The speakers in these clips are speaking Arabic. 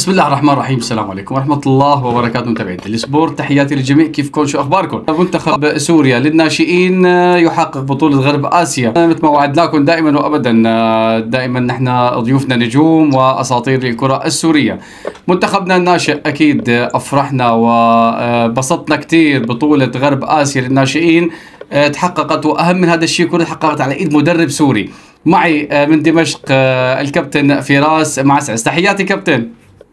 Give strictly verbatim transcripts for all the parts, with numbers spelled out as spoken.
بسم الله الرحمن الرحيم. السلام عليكم ورحمة الله وبركاته. متابعين السبورت، تحياتي للجميع. كيفكم؟ شو أخباركم؟ منتخب سوريا للناشئين يحقق بطولة غرب آسيا مثل ما وعدناكم دائما وأبدا. دائما نحن ضيوفنا نجوم وأساطير للكرة السورية. منتخبنا الناشئ أكيد أفرحنا وبسطنا كتير. بطولة غرب آسيا للناشئين تحققت، وأهم من هذا الشيء كله تحققت على إيد مدرب سوري. معي من دمشق الكابتن فراس معسعس. تحياتي كابتن.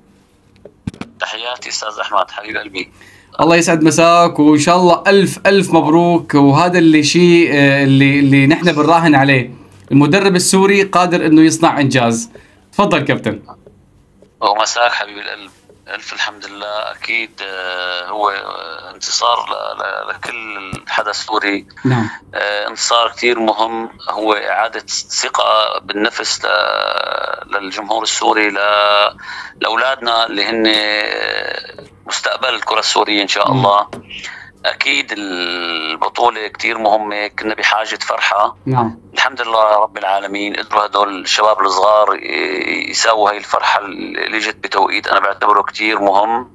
تحياتي استاذ احمد حبيب قلبي. الله يسعد مساك، وان شاء الله الف الف مبروك. وهذا اللي شيء اللي اللي نحن بنراهن عليه، المدرب السوري قادر انه يصنع انجاز. تفضل كابتن. ومساك حبيب القلب. الف الحمد لله. اكيد هو انتصار لكل حدا سوري. نعم. انتصار كثير مهم، هو اعاده ثقه بالنفس للجمهور السوري، لاولادنا اللي هن مستقبل الكره السوريه ان شاء الله. اكيد البطوله كثير مهمه، كنا بحاجه فرحه. نعم. الحمد لله رب العالمين قدروا هدول الشباب الصغار يساووا هاي الفرحه اللي جت بتوقيت انا بعتبره كثير مهم.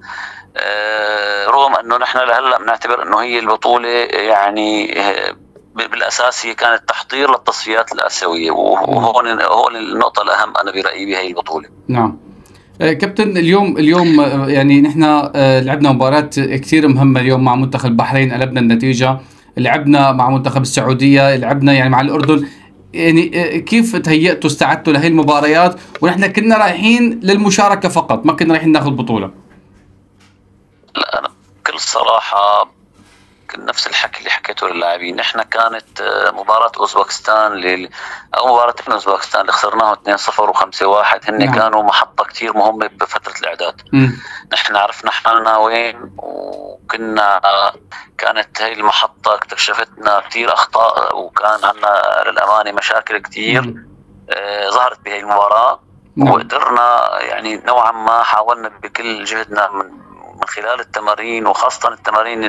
أه رغم انه نحن لهلا بنعتبر انه هي البطوله يعني بالاساس هي كانت تحضير للتصفيات الاسيويه، وهون هون النقطه الاهم انا برايي بهي البطوله. نعم. كابتن، اليوم اليوم يعني نحن لعبنا مباراة كثير مهمة اليوم مع منتخب البحرين، قلبنا النتيجة. لعبنا مع منتخب السعودية، لعبنا يعني مع الأردن. يعني كيف تهيأتوا استعدتوا لهي المباريات ونحن كنا رايحين للمشاركة فقط، ما كنا رايحين ناخذ بطولة؟ لا أنا بكل صراحة نفس الحكي اللي حكيته للاعبين. نحن كانت مباراة اوزبكستان لل... او مباراتين اوزبكستان اللي خسرناهم اثنين صفر وخمسة واحد، هن نعم. كانوا محطة كثير مهمة بفترة الاعداد. م. نحن عرفنا حالنا وين، وكنا كانت هي المحطة اكتشفتنا كثير اخطاء، وكان عندنا للامانة مشاكل كثير آه ظهرت بهي المباراة. م. وقدرنا يعني نوعا ما حاولنا بكل جهدنا من من خلال التمارين، وخاصة التمارين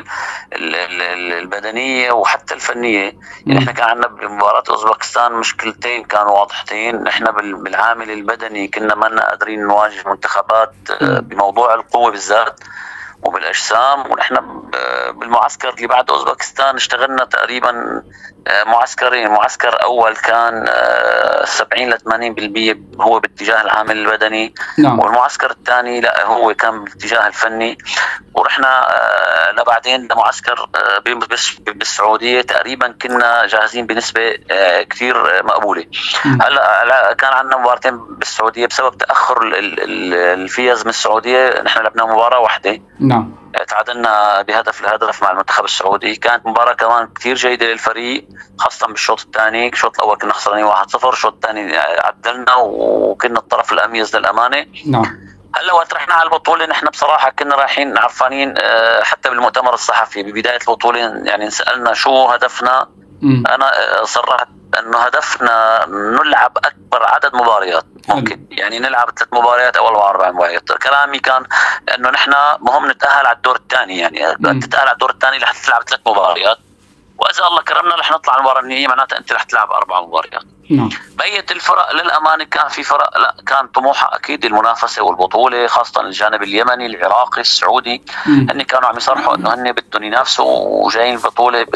البدنية وحتى الفنية. يعني احنا كان عندنا بمباراة اوزبكستان مشكلتين كانوا واضحتين. نحن بالعامل البدني كنا ما قادرين نواجه منتخبات بموضوع القوة بالذات وبالاجسام. ونحن بالمعسكر اللي بعد اوزبكستان اشتغلنا تقريبا معسكرين. معسكر اول كان سبعين ل ثمانين بالمئة هو باتجاه العامل البدني. نعم. والمعسكر الثاني لا هو كان باتجاه الفني. ورحنا لبعدين لمعسكر بالسعوديه تقريبا كنا جاهزين بنسبه كثير مقبوله. هلا كان عندنا مباراتين بالسعوديه بسبب تاخر الفيز من السعوديه، نحن لعبنا مباراه واحده. نعم. تعادلنا بهدف لهدف مع المنتخب السعودي. كانت مباراة كمان كثير جيدة للفريق، خاصة بالشوط الثاني. الشوط الأول كنا خسرانين واحد صفر، الشوط الثاني عدلنا وكنا الطرف الأميز للأمانة. نعم. هلا وقت رحنا على البطولة نحن بصراحة كنا رايحين عرفانين. حتى بالمؤتمر الصحفي ببداية البطولة يعني سألنا شو هدفنا. م. أنا صرحت أنه هدفنا نلعب أكبر عدد مباريات ممكن، يعني نلعب ثلاث مباريات أو أربع مباريات. كلامي كان أنه نحن مهم نتأهل على الدور الثاني، يعني تتأهل على الدور الثاني رح تلعب ثلاث مباريات، وإذا الله كرمنا رح نطلع المباراة النهائية معناتها أنت رح تلعب أربع مباريات. نعم. بقية الفرق للأمانة كان في فرق لا كان طموحها أكيد المنافسة والبطولة، خاصة الجانب اليمني العراقي السعودي. هن كانوا عم يصرحوا أنه هن بدهم ينافسوا وجايين البطولة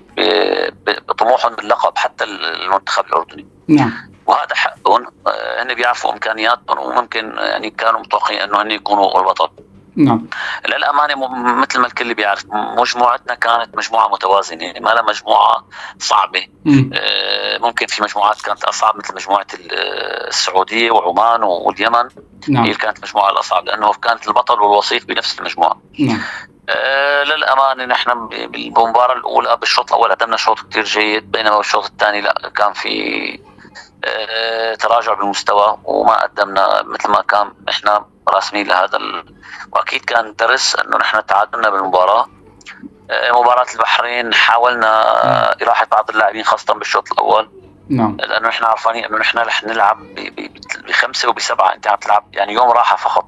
بطموحهم باللقب، حتى المنتخب الأردني. نعم. وهذا حقهم، هن بيعرفوا إمكانياتهم وممكن يعني كانوا متوقعين أنه هن يكونوا البطل. نعم. للأمانة مثل ما الكل بيعرف مجموعتنا كانت مجموعة متوازنة، يعني ما لها مجموعة صعبة. آه ممكن في مجموعات كانت أصعب مثل مجموعة السعودية وعمان واليمن. نعم. هي كانت مجموعة الأصعب لأنه كانت البطل والوصيف بنفس المجموعة. نعم. آه للأمانة نحن بالمباراة الأولى بالشوط الأول قدمنا شوط كتير جيد، بينما بالشوط الثاني لا كان في آه تراجع بالمستوى وما قدمنا مثل ما كان احنا راسمين لهذا ال... واكيد كان درس انه نحن تعادلنا بالمباراه. مباراه البحرين حاولنا اراحه بعض اللاعبين خاصه بالشوط الاول. نعم. لانه نحن عارفين انه نحن رح نلعب بخمسه وبسبعه، انت عم تلعب يعني يوم راحه فقط.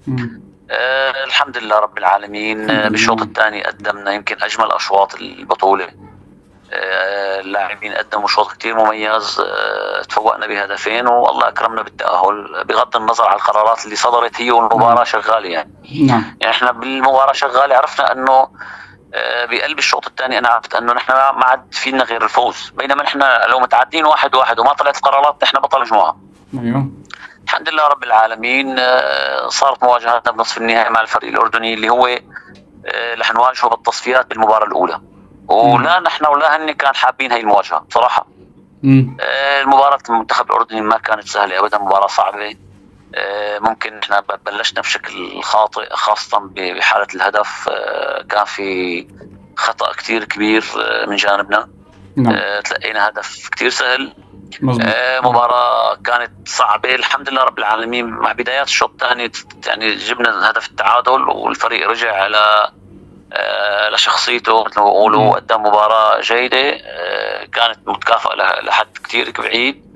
آه الحمد لله رب العالمين. بالشوط الثاني قدمنا يمكن اجمل اشواط البطوله. اللاعبين قدموا شوط كتير مميز، تفوقنا بهدفين والله أكرمنا بالتأهل بغض النظر عن القرارات اللي صدرت هي والمباراة شغالة يعني. نعم. يعني احنا بالمباراة شغالة عرفنا انه بقلب الشوط الثاني انا عرفت انه نحن ما عاد فينا غير الفوز، بينما نحن لو متعدين واحد واحد وما طلعت القرارات نحن بطل مجموعة. ايوه الحمد لله رب العالمين. صارت مواجهاتنا بنصف النهائي مع الفريق الأردني اللي هو رح نواجهه بالتصفيات بالمباراة الأولى، ولا نحن ولا هن كان حابين هاي المواجهة بصراحة. مم. المباراة المنتخب الأردني ما كانت سهلة أبدا، مباراة صعبة. ممكن احنا بلشنا بشكل خاطئ خاصة بحالة الهدف، كان في خطأ كتير كبير من جانبنا. نعم. تلقينا هدف كتير سهل. مظبوط. مباراة كانت صعبة. الحمد لله رب العالمين مع بدايات الشوط الثاني يعني جبنا هدف التعادل والفريق رجع على لشخصيته مثل ما بيقولوا، قدم مباراة جيدة كانت متكافئة لحد كتير بعيد.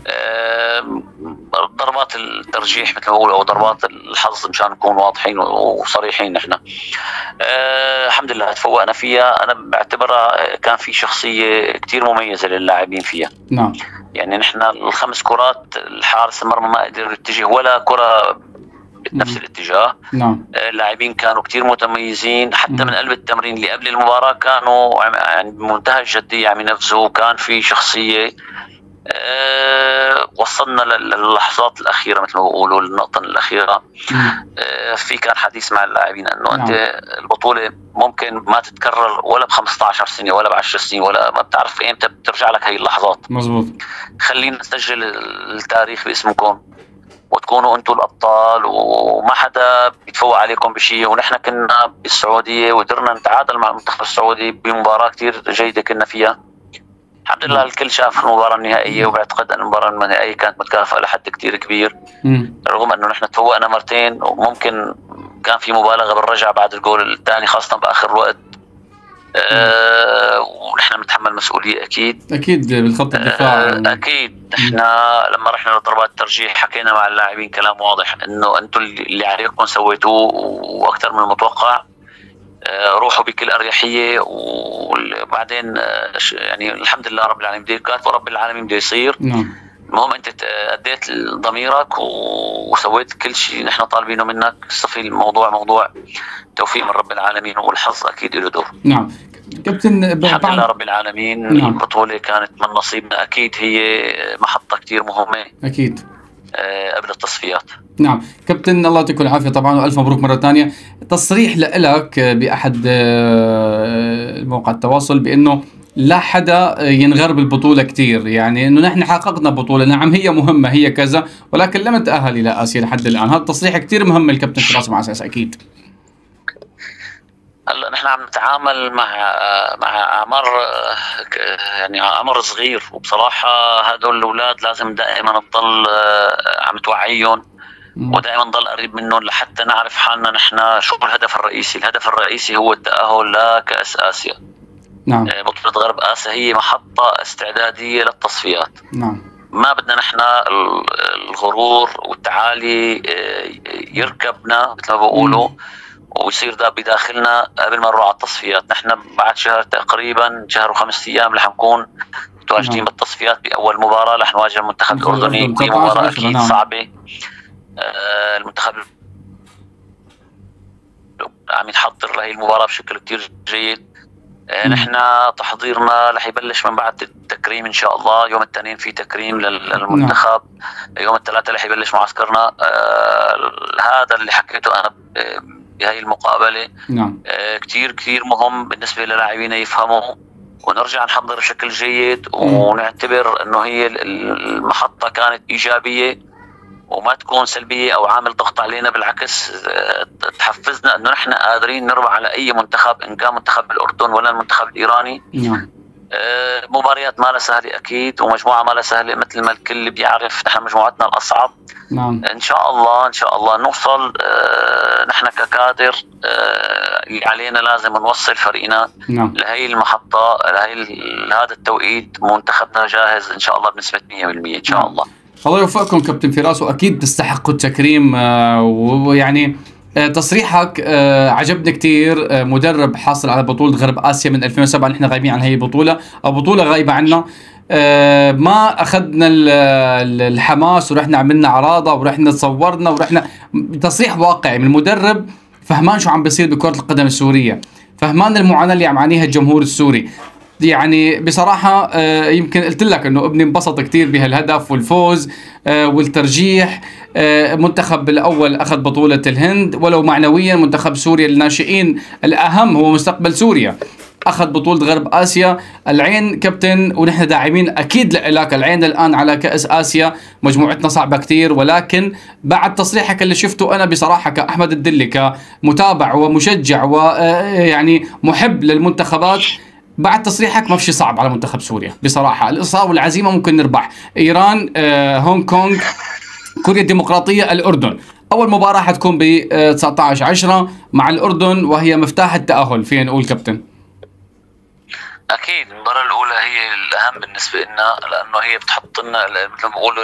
ضربات الترجيح مثل ما بيقولوا او ضربات الحظ مشان نكون واضحين وصريحين نحن الحمد لله تفوقنا فيها. انا بعتبرها كان في شخصية كتير مميزة للاعبين فيها. نعم. يعني نحن الخمس كرات الحارس المرمى ما قدر يتجه ولا كرة بنفس الاتجاه. نعم. اللاعبين كانوا كتير متميزين، حتى من قلب التمرين اللي قبل المباراة كانوا يعني بمنتهى الجدية عم ينفذوا، كان في شخصية. أه وصلنا للحظات الأخيرة مثل ما بيقولوا، النقطة الأخيرة. أه في كان حديث مع اللاعبين أنه نعم. أنت البطولة ممكن ما تتكرر ولا ب خمسة عشر سنة ولا ب عشر سنين، ولا ما بتعرف إمتى بترجع لك هاي اللحظات. مظبوط. خلينا نسجل التاريخ باسمكم وتكونوا انتم الابطال وما حدا بيتفوق عليكم بشيء. ونحن كنا بالسعوديه وقدرنا نتعادل مع المنتخب السعودي بمباراه كثير جيده كنا فيها. الحمد لله الكل شاف المباراه النهائيه، وبعتقد ان المباراه النهائيه كانت متكافئه لحد كثير كبير، رغم انه نحن تفوقنا مرتين وممكن كان في مبالغه بالرجع بعد الجول الثاني خاصه باخر وقت. أه ونحن بنتحمل مسؤوليه اكيد اكيد بالخط الدفاع. أه اكيد. احنا لما رحنا لضربات الترجيح حكينا مع اللاعبين كلام واضح انه انتم اللي عليكم سويتوه واكثر من المتوقع. أه روحوا بكل اريحيه، وبعدين أه يعني الحمد لله رب العالمين بده يكات ورب العالمين بده يصير. نعم. المهم انت اديت ضميرك وسويت كل شيء نحن طالبينه منك. صفي الموضوع موضوع توفيق من رب العالمين، والحظ اكيد له دور. نعم كابتن. الحمد لله رب العالمين. نعم. البطولة كانت من نصيبنا أكيد، هي محطة كتير مهمة أكيد أه قبل التصفيات. نعم كابتن الله يعطيكم العافية طبعا، وألف مبروك مرة ثانية. تصريح لك بأحد مواقع التواصل بأنه لا حدا ينغر بالبطولة كتير، يعني انه نحن حققنا بطولة، نعم هي مهمة هي كذا، ولكن لم نتأهل الى اسيا لحد الان. هذا التصريح كتير مهم الكابتن فراس مع اساس اكيد. هلا نحن عم نتعامل مع مع اعمار يعني اعمار صغير، وبصراحة هدول الاولاد لازم دائما نضل عم توعيهم ودائما نضل قريب منهم لحتى نعرف حالنا نحن شو الهدف الرئيسي. الهدف الرئيسي هو التأهل لكأس اسيا. نعم. بطولة غرب آسيا هي محطة استعدادية للتصفيات. نعم. ما بدنا نحن الغرور والتعالي يركبنا مثل ما بقولوا ويصير ده بداخلنا قبل ما نروح على التصفيات. نحن بعد شهر تقريبا شهر وخمس ايام رح نكون متواجدين نعم. بالتصفيات. باول مباراة رح نواجه المنتخب الاردني، هي مباراة اكيد نعم. صعبة. آه المنتخب عم يتحضر لهي المباراة بشكل كتير جيد. نحن تحضيرنا رح يبلش من بعد التكريم ان شاء الله. يوم الاثنين في تكريم للمنتخب. نعم. يوم الثلاثاء رح يبلش معسكرنا. آه هذا اللي حكيته انا بهي المقابله. نعم. آه كتير كتير مهم بالنسبه للاعبين يفهموا ونرجع نحضر بشكل جيد ونعتبر انه هي المحطه كانت ايجابيه وما تكون سلبية أو عامل ضغط علينا، بالعكس تحفزنا أنه نحن قادرين نربح على أي منتخب، إن كان منتخب الأردن ولا المنتخب الإيراني. نعم. آه مباريات ما لها سهلة أكيد، ومجموعة ما لها سهلة مثل ما الكل بيعرف. نحن مجموعتنا الأصعب. نعم. إن شاء الله إن شاء الله نوصل. آه نحن ككادر آه اللي علينا لازم نوصل فريقنا نعم. لهي المحطة، لهي لهذا التوقيت منتخبنا جاهز إن شاء الله بنسبة مية بالمية إن شاء نعم. الله. الله يوفقكم كابتن فراس، واكيد تستحقوا التكريم. ويعني تصريحك عجبني كتير. مدرب حاصل على بطولة غرب آسيا من ألفين وسبعة، نحن غايبين عن هي البطولة أو بطولة غايبة عنا. ما أخذنا الحماس ورحنا عملنا عراضة ورحنا تصورنا ورحنا. تصريح واقعي من المدرب، فهمان شو عم بيصير بكرة القدم السورية، فهمان المعاناة اللي عم يعانيها الجمهور السوري. يعني بصراحة يمكن قلت لك انه ابني انبسط كتير بهالهدف والفوز والترجيح. منتخب الاول اخذ بطولة الهند، ولو معنويا منتخب سوريا للناشئين الاهم هو مستقبل سوريا اخذ بطولة غرب اسيا. العين كابتن، ونحن داعمين اكيد لك. العين الان على كأس اسيا، مجموعتنا صعبة كتير، ولكن بعد تصريحك اللي شفته انا بصراحة كأحمد الدلي كمتابع ومشجع ويعني محب للمنتخبات، بعد تصريحك ما في شيء صعب على منتخب سوريا بصراحة. الإصرار والعزيمة ممكن نربح. إيران، آه، هونغ كونغ، كوريا الديمقراطية، الأردن. أول مباراة حتكون ب تسعة عشر عشرة مع الأردن، وهي مفتاح التأهل فينا نقول كابتن. أكيد المباراة الأولى هي الأهم بالنسبة لنا، لأنه هي بتحط لنا مثل ما بقولوا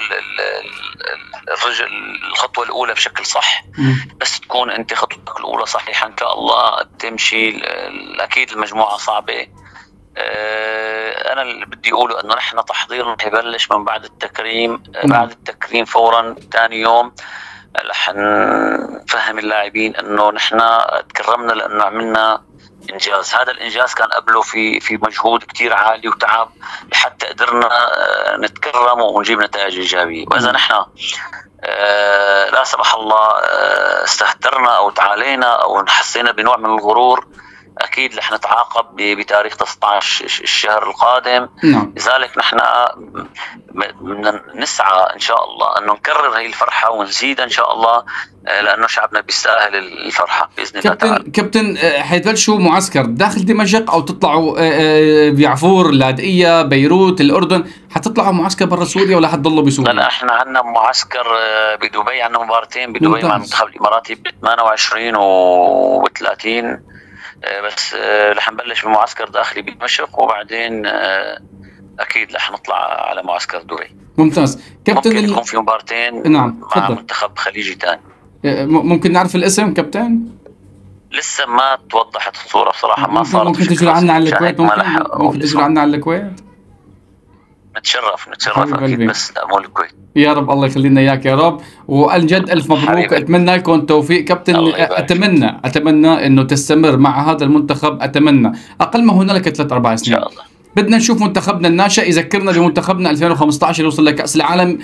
الرجل الخطوة الأولى بشكل صح. م. بس تكون أنت خطوتك الأولى صحيحة إن شاء الله تمشي. أكيد المجموعة صعبة. أنا اللي بدي أقوله أنه نحن تحضيرنا يبلش من بعد التكريم. بعد التكريم فورا ثاني يوم رح نفهم اللاعبين أنه نحن تكرمنا لأنه عملنا إنجاز. هذا الإنجاز كان قبله في في مجهود كتير عالي وتعب لحتى قدرنا نتكرم ونجيب نتائج إيجابية. وإذا نحن لا سمح الله استهترنا أو تعالينا أو حسينا بنوع من الغرور، أكيد رح نتعاقب بتاريخ تسعة عشر الشهر القادم. نعم. لذلك نحن بدنا نسعى إن شاء الله أنه نكرر هي الفرحة ونزيد إن شاء الله، لأنه شعبنا بيستاهل الفرحة بإذن الله تعالى. كابتن، حيتبلشوا معسكر داخل دمشق أو تطلعوا بيعفور، لاذقية، بيروت، الأردن؟ حتطلعوا معسكر برا سوريا ولا حتضلوا بسوريا؟ لا، احنا عندنا معسكر بدبي، عندنا مباراتين بدبي مع المنتخب الإماراتي ب ثمانية وعشرين و ثلاثين. بس رح نبلش بمعسكر داخلي بدمشق، وبعدين اكيد رح نطلع على معسكر دبي. ممتاز كابتن. ممكن يكون في مباراتين نعم مع منتخب خليجي ثاني. ممكن نعرف الاسم كابتن؟ لسه ما توضحت الصوره بصراحه، ما صارت. ممكن تجوا عنا على الكويت؟ ممكن ممكن تجوا عنا على الكويت؟ نتشرف نتشرف اكيد، بس لا مو الكويت. يا رب الله يخلينا اياك يا رب، والجد الف مبروك. اتمنى لكم التوفيق كابتن. اتمنى اتمنى انه تستمر مع هذا المنتخب. اتمنى اقل ما هنالك ثلاث اربع سنين ان شاء الله. بدنا نشوف منتخبنا الناشئ يذكرنا بمنتخبنا ألفين وخمسة عشر اللي وصل لكأس العالم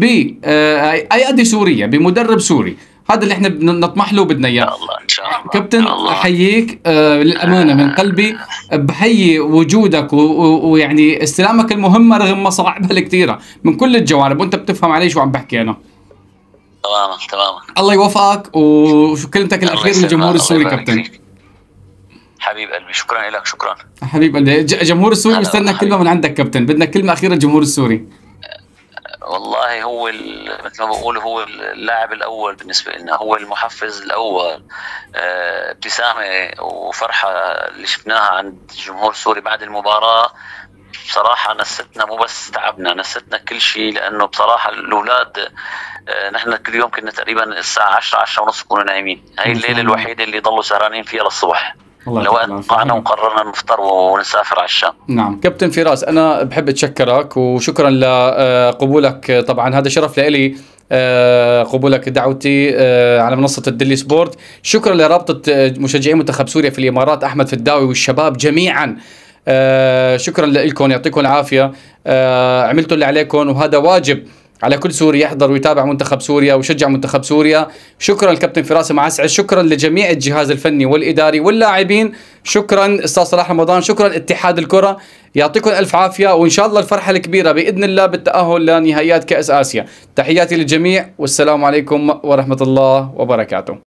بأيادي سورية بمدرب سوري. هذا اللي احنا نطمح له وبدنا اياه. ان شاء الله كابتن. احييك آه للامانه من قلبي، بحيي وجودك ويعني استلامك المهمه رغم مصاعبها الكثيره من كل الجوانب، وانت بتفهم علي شو عم بحكي انا. تماما تماما. الله يوفقك، وكلمتك الاخير للجمهور السوري كابتن. حبيب قلبي، شكرا لك. شكرا حبيب قلبي. الجمهور السوري بيستنى كلمه من عندك كابتن، بدنا كلمه اخيره للجمهور السوري. والله هو مثل ما بقول هو اللاعب الاول بالنسبه لنا، هو المحفز الاول. اه ابتسامه وفرحه اللي شفناها عند الجمهور السوري بعد المباراه بصراحه نستنا، مو بس تعبنا، نستنا كل شيء. لانه بصراحه الاولاد اه نحن كل يوم كنا تقريبا الساعه عشرة عشرة ونص كنا نايمين. هاي الليله الوحيده اللي ضلوا سهرانين فيها للصبح لوقت قعنا وقررنا نفطر ونسافر على الشام. نعم كابتن فراس، أنا بحب أتشكرك وشكرا لقبولك. طبعا هذا شرف لإلي قبولك دعوتي على منصة الدلي سبورت. شكرا لرابطة مشجعين منتخب سوريا في الإمارات، أحمد فداوي والشباب جميعا. شكرا لكم، يعطيكم العافية. عملتوا اللي عليكم، وهذا واجب على كل سوري يحضر ويتابع منتخب سوريا ويشجع منتخب سوريا. شكرا للكابتن فراس معسعد، شكرا لجميع الجهاز الفني والإداري واللاعبين، شكرا أستاذ صلاح رمضان، شكرا اتحاد الكرة. يعطيكم ألف عافية، وإن شاء الله الفرحة الكبيرة بإذن الله بالتأهل لنهائيات كأس آسيا. تحياتي للجميع والسلام عليكم ورحمة الله وبركاته.